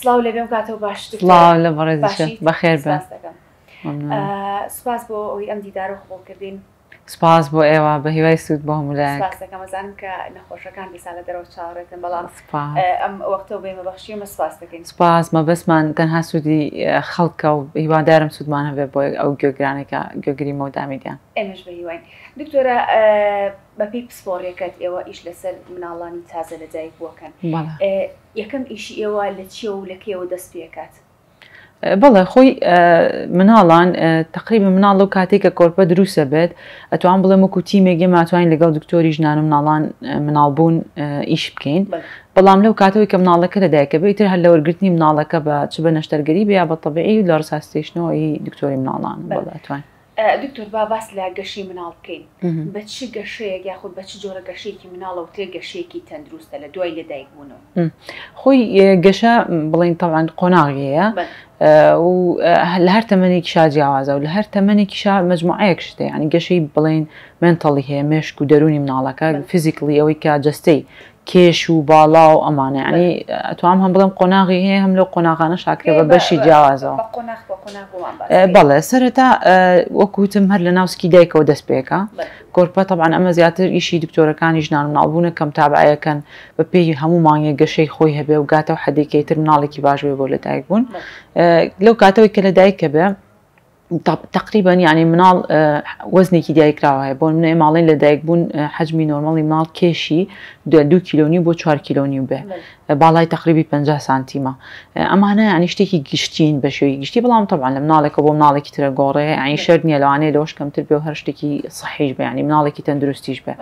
سڵاو لەبێم کاتەوە باش سڵاو لە بەڕێزیشە بەخێر بە سوپاس بۆ ئەوی ئەم دیدارە خۆکردین سپاس بۆ ئێوە بە هیوای سوود بۆ هەمولایەک سپاسەکەمەزانم کە نەخۆشەکان دیسا لە دەرەوە چاڕێتن بەڵام ئەم وەختەوە بێمە بەخشیمە سپاس دەکەین سپاس مەبەستمان تەنها سوودی خەڵکە و هیوادارم سوودمان هەبێت بۆ ئەو گوێگرانێکە گوێگریمە و دامیدیان ئێمەش بە هیواین دکتۆرە بەپێی پسپۆڕیەکەت ئێوە ئیش لەسەر مناڵانی تازە لەدایک بووەکەن یەکەم ئیشی ئێوە لە چیە و لە کێوە دەست پێکات بەڵێ خۆی مناڵان تقریبا مناڵ لەو کاتێککە کۆرپە دروستە بێت ئەتوان بڵێم وەکو تیمێکی ماتوانین لەگەڵ دکتۆری ژنان و مناڵان مناڵبوون ئیش بکەین بەڵام لەو کاتەوەی کە مناڵەکە لەدایکە بێت تر هەر لە وەرگرتنی مناڵەکە بە چ بە نەشتەرگەری بێ یا بە تەبیعی لە ڕساستێشنەوەی دکتۆری مناڵان بەڵاتوان دکتۆر با باس لە گەشەی مناڵ بکەین بە چ گەشەیەک یاخود بە چ جۆرە گەشەیەکی مناڵە و تێ گەشەیەکی تەندروستە لە دوای لەدایک بوونەوە خۆی گەشە بڵین تەواان قۆناغیەیە و لە هەر تەمەنێکی شا جیاوازە و لە هەر تەمەنێکی شا مەجموعەیەک شتێ ینی گەشەی بڵین منتەڵی هەیە مێشک و دەرونی مناڵەکە فیزیکلی ئەوەی کە جستەی کێش و باڵا و ئەمانە ینی ئەتوام هەم بڵێم قۆناغی هەیە هەم لەو قۆناغانە شاکرێ بە بەشی جیاوازەوە بەڵێ سەرەتا وەکوتم هەر لە ناوسکی دایکەوە دەست پێکە کۆرپە طبعاً ئەمە زیاتر ئیشی دکتۆرەکانی ژنان مناڵبوونە کەم تابعەکەن بە پێی هەموو مانگە گەشەی خۆی هەبێ و گاتە و حەدێکیتر مناڵێکی باش بێ بۆ لەدایک بوون لەو کاتەوەی کە لەدایکە بێ تقریبا ینی مناڵ وەزنێکی دایکراوە هەیە بۆ منێ ماڵین لەدایک بوون حجمی نۆرمەڵی مناڵ کێشی 2 کیلۆنی بۆ 4 کیلۆنی بێ باڵای تقریبی 50 سانتیمە ئەمانە ینی شتێکی گشتین بە شێوی گشتی بەڵام طبعاً لە مناڵێکە بۆ مناڵێکی ترە گۆڕێ ئەین شەر نیە لەوانەیە لەوەش کەمتر بێ و هەر شتێکی صحیح بێ ینی مناڵێکی تەندروستیش بێ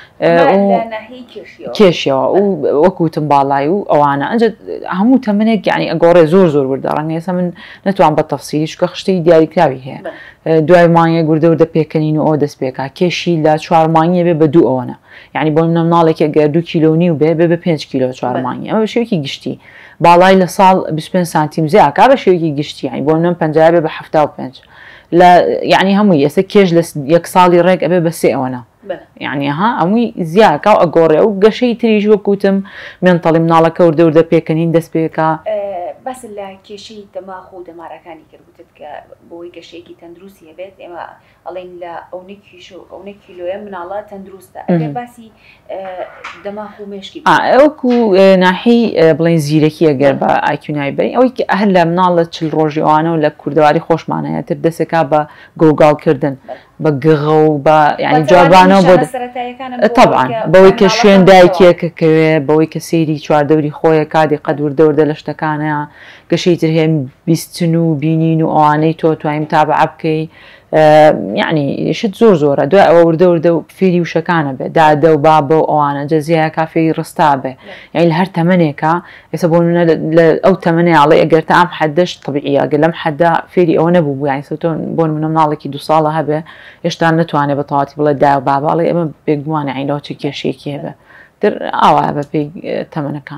کێشیەوە و وەکوتم باڵای و ئەوانە ئەنج هەموو تەمەنێک ینی ئەگۆڕێ زۆر زۆر وردە ڕەنگە ئێستا من نەتوان بە تەفسیری چکە خشتەی دیاریکراوی هەیە دوای مانگە گوردە وردە پێکەنین و ئەو دەست پێکا کێشی لە 4 مانگیە بێ بە 2 ئەوەنە یعنی بۆ منە مناڵێکی گەر 2 کیلۆنی و بێ بە 5 کیلۆ 4 مانگی ئەمە بە شێوەیەکی گشتی باڵای لە ساڵ 25 سانتیم زیاکا بە شێوەیەکی گشتی یعنی بۆ منە 50 بێ بە 75 لە یعنی هەمووی ئێستا کێش لە 1 ساڵی ڕێک ئەبێ بە 3 ئەوەنە یعنی ها ئەمووی زیاکە و ئەگۆڕێ و گەشەی تریش وەکوتم منتەڵی مناڵەکە وردە وردە پێکەنین دەست پێکا بەس لە کێشەی دەماغ و دەمارەکانی کردوتت کە بۆی گەشەیەکی تەندروستی هەبێت ئێمە ئەڵێن لە ئەوەی کیلۆیە مناڵە تەندروستە ئەگەر باسی دەماغ و مێشکی ئەوکو ناحی بڵین زیرەکی ئەگەر بە ئایکیونای بەین ئەوەی هەر لە مناڵە 40 ڕۆژیوانە و لە کوردەواری خۆشمانەیە تر دەسێکا بە گۆگاڵکردن بە گغە و بە ینی جوابانەوە بۆ طبعاً بەوەی کە شوێن دایکێکەکەوێ بەوەی کە سەیری چواردەوری خۆیە کادی قەد وردە لە شتەکانەیە گەشەی تر هەیە بیستن و بینین و ئەوانەی تۆ توانیم تابع بکەی یعنی شت زۆر زۆرە دوای ئەوە وردە و فێری وشەکانە بێ دادە و بابە و ئەوانە جەزیە کافێی ڕستا بێ یعنی لە هەر تەمەنێکە ئێستا بۆ منە لە ئەو تەمەنێڵێ ئەگەر تا ئەم حەدەش طبیعیە ئەگەر لەم حەدا فێری ئەوە نەبوو یعنی سەوتۆن بۆ منە مناڵێکی 2 ساڵە هەبێ هێشتا نتوانێت بە تەواتی بڵێ دا و باباڵێ ئەمە بێگومانە عینەوە چ کێشێکی هەبێ تر ئاوا بە پێی تەمەنەکان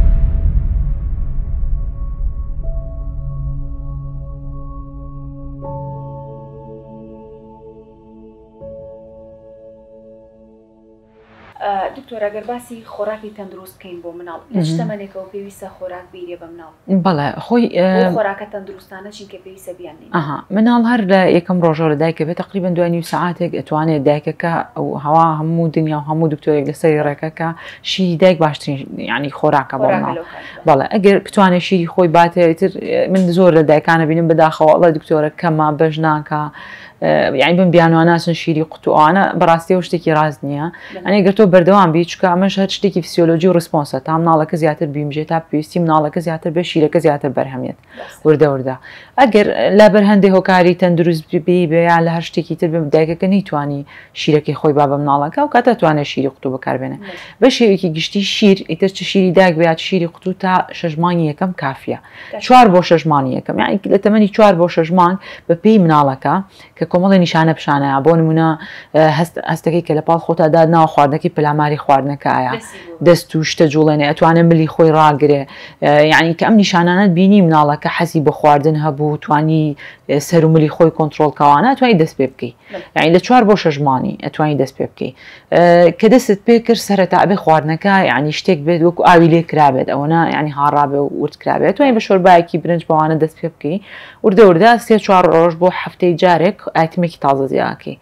دکتۆر ئەگەر باسی خۆراکی تەندروست بکەین بۆ مناڵ لە شتەمەنێکەوە پێویستە خۆراک بیرێ بە مناڵ بەڵێ خۆی خۆراکە تەندروستانە چینکە پێویستە بیانین مناڵ هەر لە یەکەم ڕۆژە لە دایکە بێت تقریبا دوای نیو سەعاتێک ئەتوانێت دایکەکە ئەو هەوا هەموو دنیا و هەموو دکتۆرێک لەسەری ڕێکەکە شیری دایک باشترین ینی خۆراکە بۆ مناڵ بەڵێ ئەگەر بتوانێت شیری خۆی باتێتتر من زۆر لە دایکانە بینم بەداخەوە ئەڵە دکتۆرە کەمە بەش ناکە یعنی بم بیانواناسن شیری قوتوانە بەڕاستی و شتێکی ڕاست نییە ئەنێ گەر تۆ بەردەوام بی چکە ئەمەش هەر شتێکی فسیۆلۆژی و ڕسپۆنسە تا مناڵەکە زیاتر بیمژێت تا پێویستی مناڵەکە زیاتر بێ شیرەکە زیاتر بەرهەمێت وردە ئەگەر لا بەرهەندێک هۆکاری تەندروست بی بێ یا لە هەر شتێکی تر بێ دایکەکە نەیتوانی شیرەکەی خۆی با بە مناڵەکە و کاتە توانێت شیری قوتو بەکاربێنێ بە شێوەیەکی گشتی شیر ئیتر چ شیری دایک بێت شیری قوتو تا 6 مانگی یەکەم کافیە 4 بۆ 6 مانگی یەکەم یعنی لە تەمەنی 4 بۆ 6 مانگ بە پێی مناڵەکە کە کۆمەڵی نیشانە پیشانەیە بۆ نمونە هەستەکەی کە لە پاڵ خۆتا داد ناو خواردنەکەی پەلاماری خواردنەکەیە دەست و شتە جوڵێنێ ئەتوانێت ملی خۆی ڕاگرێ یعنی کە ئەم نیشانانت بینی مناڵەکە حەزی بە خواردن هەبوو توانی سەر و ملی خۆی کۆنتترۆلکەوانە ئەتوانی دەست پێ بکەیت یعنی لە 4 بۆ 6 مانگی ئەتوانی دەست پێ بکەیت کە دەستت پێ کرد سەرەتا ئەبێ خواردنەکە یعنی شتێک بێت وەکو ئاوی لێ کرابێت ئەوەنە یعنی هاڕابێ و ورد کرابێت توانین بە شۆربایەکی برنج بەوانە دەست پێ بکەیت وردە وردە 3-4 ڕۆژ بۆ هەفتەی جارێک ئایتمێکی تازە زیاکەی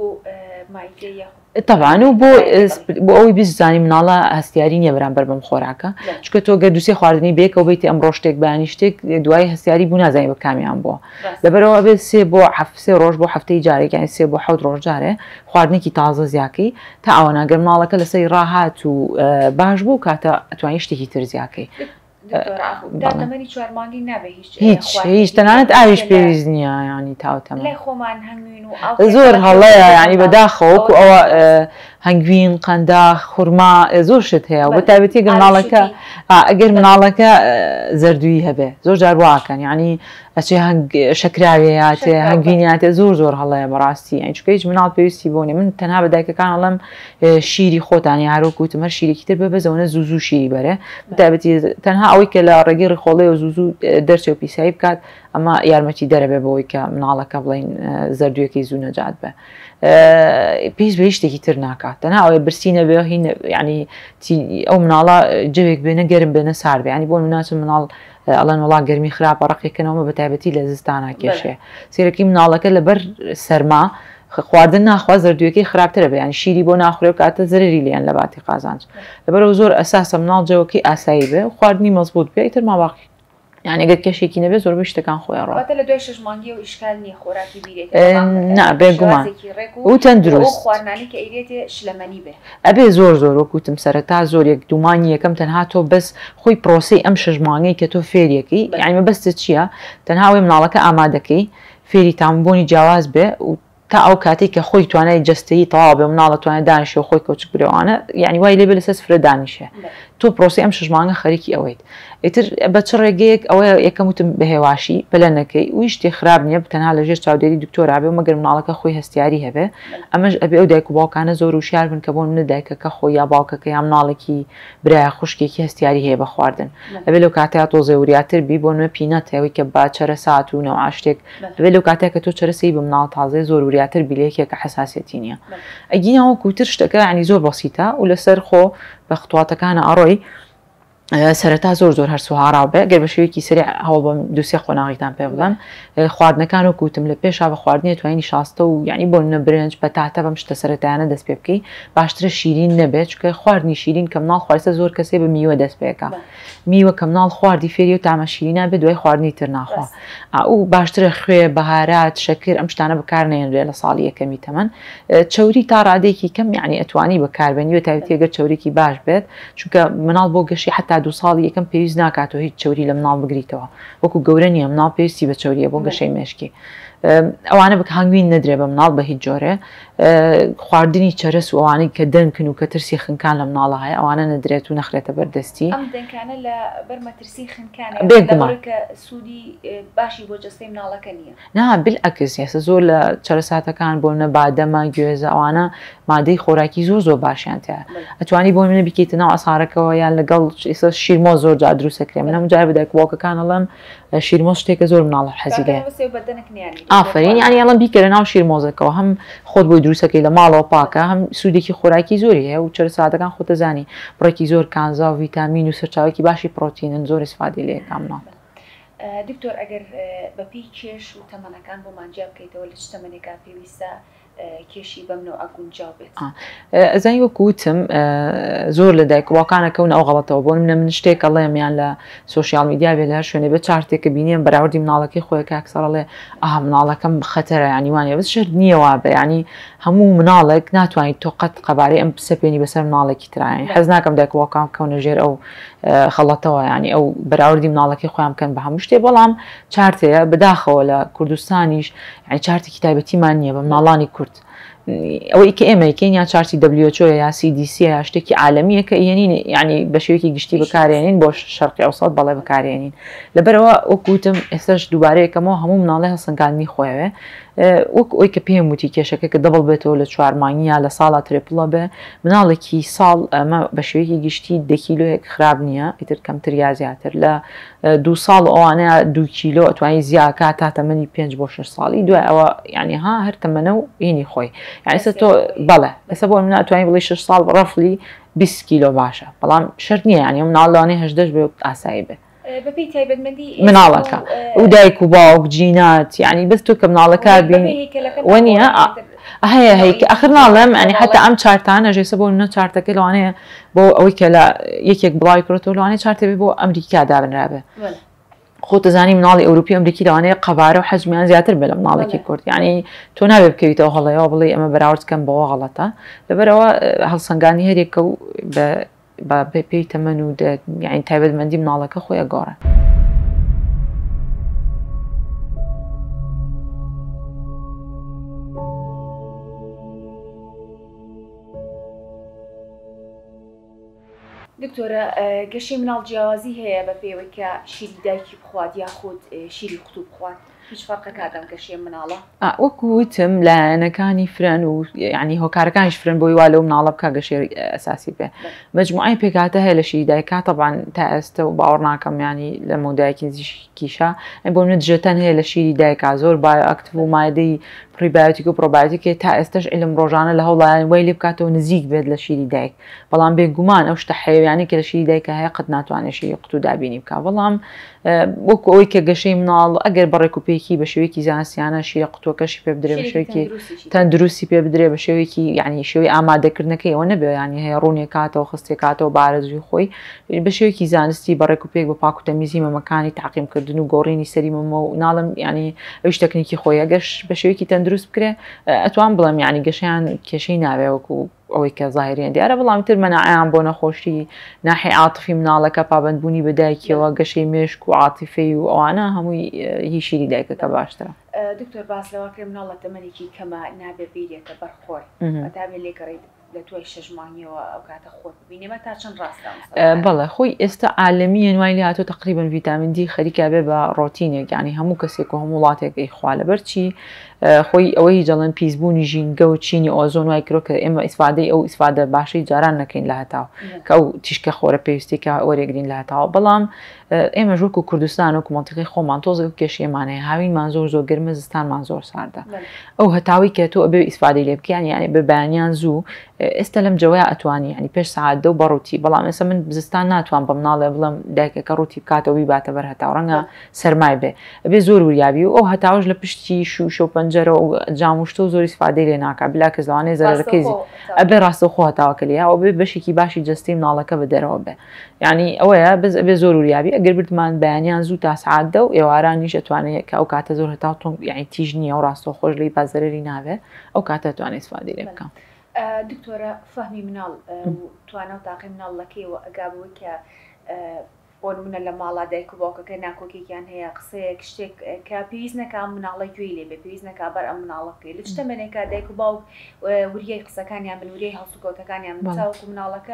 طبعاً و بۆ ئەوی بیزانی مناڵە هەستیاری نییە بەرامبەر بەم خۆراکە چکە تۆ گە دووسێ خواردنی بێکەوە بیت ئەمڕۆ شتێک بەیانی شتێک دوای هەستیاری بوو نازانی بە کامیان بووە لەبەرەوە بێت 3 بۆ 7 ڕۆژ بۆ هەفتەی جارێک یانی 3 بۆ 7 ڕۆژ جارێ خواردنێکی تازە زیاکەی تا ئەوە ناگەر مناڵەکە لەسەری ڕاهات و باش بوو کاتە ئەتوانی شتێکی تر زیاکەی هیچ تەنانەت ئاویش پێویست نییە ینی تاوتەمە زۆر هەڵەیە ینی بەداخەوەکو ئەوە هەنگوین قەنداق خورما زۆر شت هەیە بە تایبەتی گەر مناڵەکە ئەگەر مناڵەکە زەردووی هەبێ زۆر جار واکەن ینی ئەچێ شەکراوێتێ هەنگویناتێ زۆر هەڵەیە بەڕاستی ئەین چکە هیچ مناڵ پێویستی بۆنێ من تەنها بە دایکەکان ئەڵەم شیری خۆتانی هاروکوتم هەر شیرێکی تر ببەزەونە زوو شیری بەرێ بەتایبەتی تەنها ئەوەی کە لە ڕێگەی ڕخۆڵێ و زوو دەرچێ و پیسایی بکات ئەمە یارمەتی دەرەبێ بەوەی کە مناڵەکە بڵین زەردوویەکەی زوو نەجات بێ پێش بە شتێکی تر ناکات تەنها ئەوەی برسینە بێ ینی ئەو مناڵە جوێک بێنە گەرم بێنە سار بێ ینی بۆ مناسب مناڵ ئەڵەن وڵا گەرمی خراپە ڕقیکەنەوە بە تایبەتی لە زستانە کێشێ سێرەکی مناڵەکە لەبەر سەرما خواردن ناخوا زەردوویەکەی خراپترە بێ ینی شیری بۆ ناخورێ و کاتە زەرری لیان لە باتی قازانج لەبەرەوە زۆر ئەساسە مناڵ جەوەکەی ئاسایی بێ خواردنی مەزبوط بێ ئیتر ماواقی یعنی ئەگەر کێشێکی نەبێ زۆربەی شتەکان خۆیان ڕات لە دوای 6 مانگی و ئیشکال نییە خۆراکی بیرێت بێگومان و تەندروست خواردنانی کە ئیرێتێ شلەمەنی بێ ئەبێ زۆر وەکوتم سەرەتا زۆر 1-2 مانگی یەکەم تەنها تۆ بەس خۆی پرۆسی ئەم 6 مانگەی کە تۆ فێریەکەی یعنی مەبەستت چییە تەنها وێ مناڵەکە ئامادەکەی فێری تامبوونی جیاواز بێ و تا ئەو کاتێک کە خۆی توانای جستەیی تەواو بێ مناڵە توانێت دانیشێ و خۆی کەوچک برێوانە یعنی وای لێبێ لەسەر سفرە دانیشێ تۆ پرۆسی ئەم 6 مانگە خەریکی ئەوەیت ئیتر بە چ ڕێگەیەک ئەوەیە یەکەم وتم بە هێواشی پلەنەکەی وی شتێ خراپ نییە تەنها لەژێر چاودێری دکتۆرا بێ و مەگەر مناڵەکە خۆی هەستیاری هەبێ ئەمەش ئەبێ ئەو دایک و باوکانە زۆر وشیار بن کە بۆ منە دایکەکە خۆی یا باوکەکە یا مناڵێکی برایە خوشکێکی هەستیاری هەیە بە خواردن ئەبێ لەو کاتەیە تۆ زێوریاتر بی بۆ نوێ پینەت هەیەوەی کە با چەرە سات و نەوە شتێک ئەبێ لەو کاتێک کە تۆ چەرەسی بە مناڵ تازەی زۆر وریاتر بیلەیەکێکە حساسیەتی نییە ئەگینەوە کوتر شتەکە ینی زۆر بەسیتە و لەسەر خۆ بە خطواتەکانە ئەڕۆی سەرەتا زۆر هەرسو هاڕاو بێ گەر بە شێوەیەکی سەریع هەوڵ بەم دووسێ قۆناغیتان پێ بڵێم خواردنەکان و کوتم لە پێشا بە خواردنی توانینی شاستە و یعنی بۆ منە برنج بەتاتە بەم شتە سەرەتایانە دەست پێ بکەی باشترە شیرین نەبێت چکە خواردنی شیرین کە مناڵ خواردە زۆر کەسێ بە میوە دەست پێەکە میوە کە مناڵ خواردی فێری و تامە شیرینە بێ دوای خواردنی تر ناخوا ئەو باشترە خوێ بەهارات شەکر ئەم شتانە بەکارنێنرێ لە ساڵی یەکەمی تەمەن چەوری تا ڕادێکی کەم یعنی ئەتوانی بەکاربێنی و تایبەتی ئەگەر چەورێکی باش بێت چونکە مناڵ بۆ گەشی حتا 2 ساڵی یەکەم پێویست ناکاتەوە هیچ چەوری لە مناڵ بگریتەوە وەکو گەورە نییە مناڵ پێویستی بە چەوریە بۆ گەشەی مێشکی ئەوانە بە هەنگوین نەدرێ بە مناڵ بە هیچ جۆرێ خواردنی چەرس و ئەوانەی کە دەنکن و کە ترسی خنکان لە مناڵە هەیە ئەوانە نەدرێت و نەخرێتە بەردەستی ئەم دەنکانە لە بەرمەترسی خنکانە کە سوودی باشی بۆ جەستەی مناڵەکە نییە نا بالعکس ئێستا زۆر لە چەرەساتەکان بۆ منە بادەمە گوێزە ئەوانە مادەی خۆراکی زۆر باشیان تایە ئەتوانی بۆ منە بکەیتە ناو ئەسارەکەەوە یان لەگەڵ ئێستا شیرمۆ زۆر جا دروستەکرێ من هەمجار بە دایکباوکەکان ئەڵەم شیرمۆ شتێکە زۆر مناڵە حەزی لێ ئافرین یعنی ئەڵەم بیکەرە ناو شیرمۆزەکەەوە هەم خۆت بۆی دروستەکەی لە ماڵەوە پاکە هەم سوودێکی خۆراکی زۆری هەیە و چەرەساتەکان خۆتەزانی بڕێکی زۆر کانزا و ڤیتامین و سەرچاوێکی باشی پرۆتینن زۆر ئیسفادی لێ یەکەم ناو دکتۆر ئەگەر بەپی کێش و تەمەنەکان بۆ مانجیا بکەیتەوە لە چ تەمەنێکا پێویستە کێشی بەمنەوە ئەگونجاو بێت ئەزانی وەکوتم زۆر لە دایکباوکانەکەون ئەو غەڵەتەوە بۆ منە من شتێک ئەڵێمیان لە سوۆشیال میدیا بێ لە هەر شوێنێ بە چارتێکە بینیم بەراوردی مناڵەکەی خۆیەکە ئەکسەڵێ مناڵەکەم خەتەرە ینیوانە بەس شەر نییەوە بە ینی هەموو مناڵێک ناتوانیت تۆ قەت قەبارەی ئەم سەپێنی بەسەر مناڵێکی ترایانی حەز ناکەم دایکباوکان کەونە ژێر ئەو خەڵەتەوە ینی ئەو بەراوردی مناڵەکەی خۆیان بکەن بە هەموو شتێ بەڵام چارتەیە بەداخەوە لە کوردستانیش ینی چارتێکی تایبەتیمان نییە بە مناڵانی کورد ئەوەی کە ئێمەکەین یا چارتی WHO یا CDC یا شتێکی عالەمیە کە ئێنین یعنی بە شێوەیەکی گشتی بەکارێنین بۆ شەرقی ئەوسەڵ بەڵێ بەکارێنین لەبەرەوە وەکوتم ئێستاش دووبارەیەکەمەوە هەموو مناڵی هەڵسەنگاندنی خۆیەوێ وەک ئەوی کە پێم وتی کێشەکە کە دەبڵ بێتەوە لە 4 مانگی یا لە ساڵا ترێپڵە بێ مناڵێکی ساڵ ئەمە بە شێوەیەکی گشتی 10 کیلۆیەک خراپ نییە ئیتر کەمتر یا زیاتر لە 2 ساڵ ئەوانەیە 2 کیلۆ ئەتوانی زیاکات تا تەمەنی 5 بۆ 6 ساڵی دوای ئەوە یعنی ها هەر تەمەنە و ئینی خۆی یعنی تۆ بەڵێ ئێستا بۆ من ناتوانانی بڵێ 6 ساڵ ڕەفلی 20 کیلۆ باشە بەڵام شەرت نییە یعنی مناڵانەی 18 بێ ئاسایی بێ بەپی تایبەتمەندی مناڵەکە و دایک و باوک جینات یعنی بەس تۆ کە مناڵەکە بین وەنیە هەیە هەیە ئەخر ناڵێم ینی حتا ئەم چارتانە ژێسە بۆ منە چارتەکە لەوانەیە بۆ ئەوەی کە لە یەکێک بڵاوی کڕێتەوە لەوانەیە چارتێ بۆ ئەمریکا دابنرابێ خۆ دەزانی مناڵی ئەوروپی ئەمریکی لەوانەیە قەبارە و حەجمیان زیاتر بێ لە مناڵێکی کورد یعنی تۆ نابێ بکەویتەوە هەڵەیەوە بڵێ ئەمە بەراورد بکەم بەوە غەڵەتە لەبەرەوە هەڵسەنگانی هەرێکە و بە پێی تەمەن و یعنی تایبەتمەندی مناڵەکە خۆی ئەگۆڕە. دکتۆرە گەشەی مناڵ جیاوازی هەیە بە پێوەی کە شیری دایکی بخوات یاخود شیری قوتوب بخوات هیچ فەرقە کاتەم گەشەی مناڵە وەکو وتم لایەنەکانی فرەن و یعنی هۆکارەکانیش فرن بۆی وا لەو مناڵە بکە گەشەی ئەساسی بێ مەجموعەی پێکاتە هەیە لە شیری دایکا طبعاً تا ئێستا و باوەڕ ناکەم ینی لە مۆدایەکی نزیکیشە بۆ منە دژەتەن هەیە لە شیری دایکا زۆر بایۆئەکتیڤ و مادەی پریبایۆتیک و پرۆبایۆتیکێ تا ئێستاش علم ڕۆژانە لە هەوڵایان وای لێ بکاتەوە نزیک بێت لە شیری دایک بەڵام بێگومان ئەو شتە حەیوانی کە لە شیری دایکە هەیە قەت ناتوانێت شیری قوتو دابینی بکە بەڵام وەکو ئەوەی کە گەشەی مناڵ ئەگەر بەڕێکوپێکی بە شێوەیەکی زانستیانە شیری قوتوەکەشی پێ بدرێ بە شێوەیەکی تەندروستی پێ بدرێ بە شێوەیەکی یعنی شێوەی ئامادەکردنەکەی ئەوە نەبێ ینی هەیە ڕوونێک کاتەوە خستێکاتەوە بارەزوی خۆی بە شێوەیەکی زانستی بەڕێکوپێک بە پاک و تەمیزی مەمەکانی تاقیمکردن و گۆڕینی سەری مەمە و ناڵم ینی ئەوش تەکنیکی خۆی ئەگەش بە شێوەیەکی تەندروست بکرێ ئەتوان بڵێم ینی گەشیان کێشەی ناوێ وەکو ئەوەی کە زاهریان دیارە بەڵام تر مەناعیان بۆ نەخۆشی ناحی عاتفی مناڵەکە پابندبوونی بەدایکیەوە گەشەی مێشک و عاتیفەی و ئەوانە هەمووی هی شیری دایکەکە باشترە. دکتۆر باس لەواکرێ مناڵە تەمەنێکی کەمە نابێ بیرێتە بەرخۆر ئەتابێ لێکەڕێت لە توی 6 مانگیەوە ئەو کاتە خۆت ببینێمە تا چەند ڕاستە بەڵێ خۆی ئێستا عالەمیە نوای لێ هاتۆ تقریبا ڤیتامین دی خەریکا بێ بە ڕۆتینێک ینی هەموو کەسێک و هەموو وڵاتێکی خوا لەبەرچی خۆی ئەوەی جەڵەن پیسبوونی ژینگە و چینی ئۆزۆن وای کرۆ کە ئێمە ئیسفادەی ئەو ئیسفادە باشی جاران نەکەین لە هەتاو کە ئەو تیشکە خۆرە پێویستێکە وەرێگرین لە هەتاوە بەڵام ئێمە ژوەک و کوردستان و منتیقی خۆمان تۆزە و کێشێمانەیە هاوینمان زۆر زۆر گرمە زستانمان زۆر ساردە ئەو هەتاوی کە تۆ ئەبێ ئیسفادەی لێ بکەیان یعنی بە بەیانیان زوو ئێستا لەم جەوەیە ئەتوانی ینی پێش ساعات دە و بەڕووتی بەڵام ئێستا من زستان ناتوان بە مناڵێ بڵم دایکەکە ڕووتی بکاتەوە بیباتە بەر هەتاو ڕەنگە سەرمای بێ ئەبێ زۆر وریابی و ئەو هەتاوش لە پشتی شو پەنجەرە و جاموشتە و زۆر ئیسفادەی لێ ناکات بلا کەس لەوانەیە زەرەکەی ئەبێ ڕاستە خۆ هەتاوەکە لێ ئەو بێ بەشێکی باشی جەستی مناڵەکە بە دەرەوە بێ یعنی ئەوەیە بەس ئەبێ زۆر وریابی ئەگەر بردمان بەیانیان زوو تا ساعات دە و ئێوارانیش ئەتوانێت کە ئەو کاتە زۆر هەتاو تۆ یعنی تیژ نییە و ڕاستە خۆش لی بازەرەری ناوێ ئەو کاتە توانێت ئیسفادەی لێ بکەم. دکتۆرە فەهمی مناڵ توانە و تاقی مناڵەکەیەوە ئەگابەوەی کە بۆ نمونە لە ماڵا دایک و باوکەکە ناکۆکێکیان هەیە قسەیەک شتێک کە پێویست نەکە مناڵە گوێی لێ بێ پێویست نەکا بەر ئەم مناڵەکەی لە شتەمەێکە دایک و باوک وریای قسەکانیان بن وریای هەڵسوکەوتەکانیان چاوکو مناڵەکە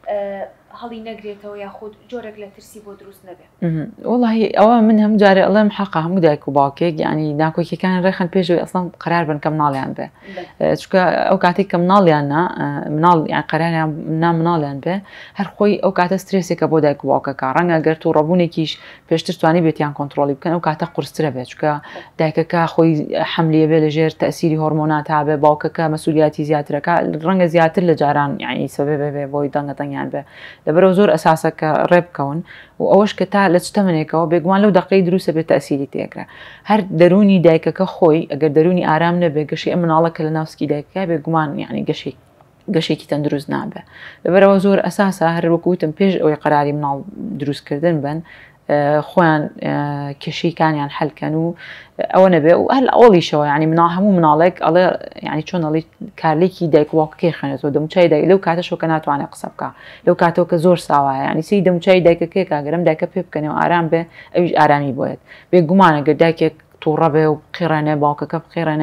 هەڵی نەگرێتەوە یاخود جۆرێک لە ترسی بۆ دروست نەبێت. وڵی ئەوە من هەم جارێ ئەڵێم حەقا هەموو دایک و باوکێک ینی ناکۆکیەکان ڕێخن پێشەوەی ئەسڵان قەرار بن کە مناڵیان بێ چونکە ئەو کاتێک کە مناڵیاننا مناڵ یان قەراریان مناڵیان بێ هەر خۆی ئەو کاتە سترێسێکە بۆ دایک و باوکەکە ڕەنگە گەر تو ڕەبوونێکیش پێشتر توانی بێتیان کۆنتترۆلی بکەن ئەو کاتە قورسترە بێت چکە دایکەکە خۆی حملێ بێ لەژێر تەسیری هۆرمۆنات هابێ باوکەکە مەسئولیاتی زیاترەکە ڕەنگە زیاتر لە جاران یعنی سەبێ بێ بۆی دەنگەتەنگیان بێ لەبەرەوە زۆر ئەساسە کە ڕێبکەون و ئەوەش کە تا لە چتەمنێکەوە بێگومان لەو دەقەی دروستە بێت تەسیری تێکرا هەر دەرونی دایکەکە خۆی ئەگەر دەرونی ئارام نەبێ گەشی ئەم مناڵەکە لە ناوسکی دایکەکە بێگومان یعنی گەشێکی تەندروست نابێ لەبەرەوە زۆر ئەساسە هەر وەکوتم پێش ئەوەی قەراری مناڵ دروستکردن بن خۆیان کێشەیەکانیان حەلکەن و ئەوە نەبێ و هەر ئەوڵیشەوە ینی هەموو مناڵێک ئەڵێ ینی چۆن ئەڵی کارلێکی دایک وڵکەکەی خوێنێتەوە دەموچای دایک لەو کاتەشەوە کە ناتوانێت قسە بکە لەو کاتەوە کە زۆر ساوایە ینی سی دەموچای دایکەکەی کاگەرم دایکە پێ بکەنەوە ئارام بێ ئەویش ئارامی بۆیت بێگومانە گەر دایکێک تووڕە بێ و بقیڕێنێ باوکەکە بقیڕێنێ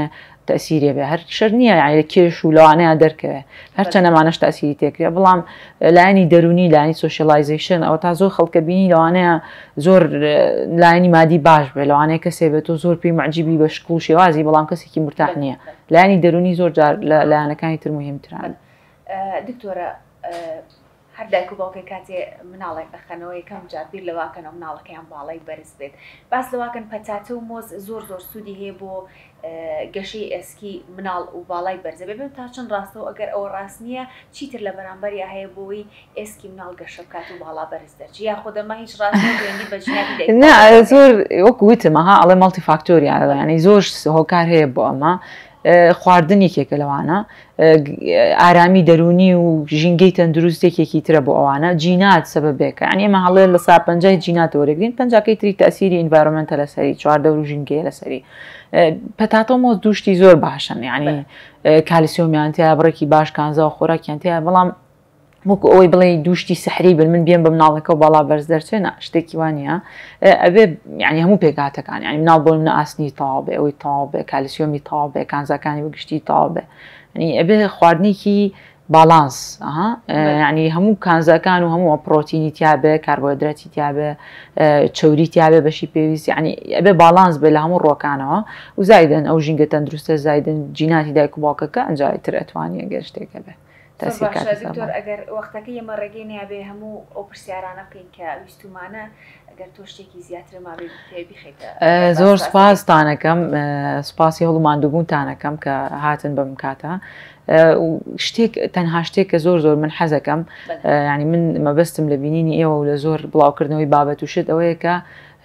تأثیرێ بێ هەر شەر نییە یعنی لە کێش و لەوانەیە دەرکەوێ هەرچەند ئەمانەش تەأثیری تێکرێ بەڵام لایەنی دەرونی لایەنی سۆشیەلایزیشن ئەوە تا زۆر خەڵکە بینی لەوانەیە زۆر لایەنی مادی باش بێ لەوانەیە کەسێ بێت و زۆر پێی معجیبی بە شکل و شێوازی بەڵام کەسێکی مرتاح نییە لایەنی دەرونی زۆر جار لە لایەنەکانی تر مهمترن. دکتۆرە هەر دایک و باوکێ کاتێ مناڵێک دەخەنەوە یەکەم جار بیر لەواکەنەوە مناڵەکەیان باڵای بەرز بێت باس لەواکەن پەتاتە و مۆز زۆر سوودی هەیە بۆ گەشەی ئێسکی مناڵ و باڵای بەرزە بێ تا چەند ڕاستەوە ئەگەر ئەوە ڕاست نییە چیتر لە بەرامبەریا هەیە بۆی ئێسکی مناڵ گەشە بکات و باڵا بەرز دەرچی یا خۆدەما هیچ ڕاستێنی بەجیانی زۆر وەک وتمەها ئەڵێ مەڵتی فاکتۆریان ینی زۆر هۆکار هەیە بۆ ئەمە خواردن یەکێکە لەوانە ئارامی دەرونی و ژینگەی تەندروستێکێکی ترە بۆ ئەوانە جینات سەبەبێکە ینی ئێمە هەڵێ لە سا پەنجای جینات وەرەگرین پەنجاکەی تری تەسیری ئینڤایرۆمنتە لەسەری چواردە و ژینگەیە لەسەری پەتاتۆ مۆز دوشتی زۆر باشن ینی کالیسیۆمیان تیا بڕێکی باش کانزا و خۆراکیان تیا بەڵام وەکو ئەوەی بڵێ دوشتی سەحری بن من بێن بە مناڵەکە و باڵا بەرز دەرچێنە شتێکی وانە ئەبێ ینی هەموو پێکاتەکان ینی مناڵ بۆ منە ئاسنی تاوا بێ ئەوەی تاوا بێ کالیسیۆمی تاوا بێ کانزاکانی بەگشتی تاوا بێ ینی ئەبێ خواردنێکی باڵانس ینی هەموو کانزەکان و هەموو پرۆتینی تیا بێ کاربۆهیدراتی تیا بێ چەوری تیا بێ بەشی پێویست ینی ئەبێ باڵانس بێ لە هەموو ڕۆکانەوە و زایدن ئەو ژینگە تەندروستە زایدن جیناتی دایک و باوکەکە ئەنجای تر ئەتوانێ گەر شتێکە بێ. دکتۆر ئەگەر وەختەکە ئێمە ڕێگەی نابێ هەموو ئەو پرسیارانە بکەین کە ویستمانە ئەگەر تۆ شتێکی زیاتر مابێ بخیتە زۆر سپاستانەکەم سپاسی هەڵ و ماندووبوونتانەکەم کە هاتن بەم کاتە شتێک تەنها شتێک کە زۆر من حەزەکەم ینی من مەبەستم لە بینینی ئێوە و لە زۆر بڵاوکردنەوەی بابەت و شت ئەوەیە کە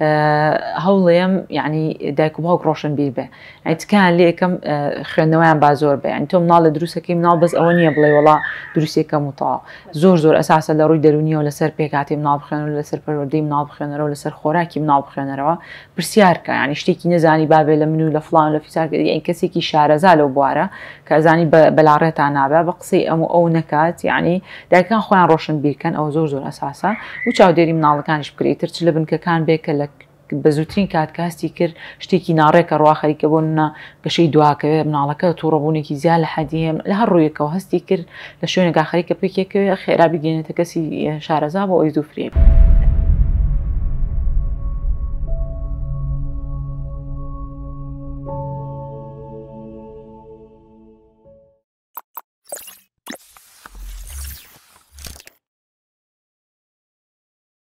هەوڵێم ینی دایک و باوک ڕۆشن بیر بێ تکان لێ یەکەم خوێندنەوەیان با زۆر بێ ینی تۆ مناڵ لە دروستەکەی مناڵ بەس ئەوە نییە بڵێ وڵا دروستێکەم وتەواو زۆر ئەساسە لە ڕووی دەرونیەوە لەسەر پێکاتی مناڵ بخوێنەوە لەسەر پەروەردەی مناڵ بخوێنەرەوە لەسەر خۆراکی مناڵ بخوێنەرەوە پرسیارکە ینی شتێکی نەزانی بابێ لە من و لە فڵان لە فیسار یعنی کەسێکی شارەزا لەو بوارە کە زانی بەلاڕێتان نابێ بە قسەی ئەو نەکات ینی دایکان خۆیان ڕۆشن بیرکەن ئەو زۆر ئەساسە و چاودێری مناڵەکانیش بکرێتتر چ لە بنکەکان بێکە لە بە زووترین کاتکاستی کرد شتێکی ناڕێکە ڕواخەریکە بۆ منە گەشەی دواکەوێ مناڵەکە تووڕەبوونێکی زیاد لە حەدیە لە هەر ڕوویەکەەوە هەستی کرد لە شوێنە گاخەریکە پێکێکەوێ خێرا بگەێنێتە کەسی شارەزا بۆ ئەوی دووفرێ.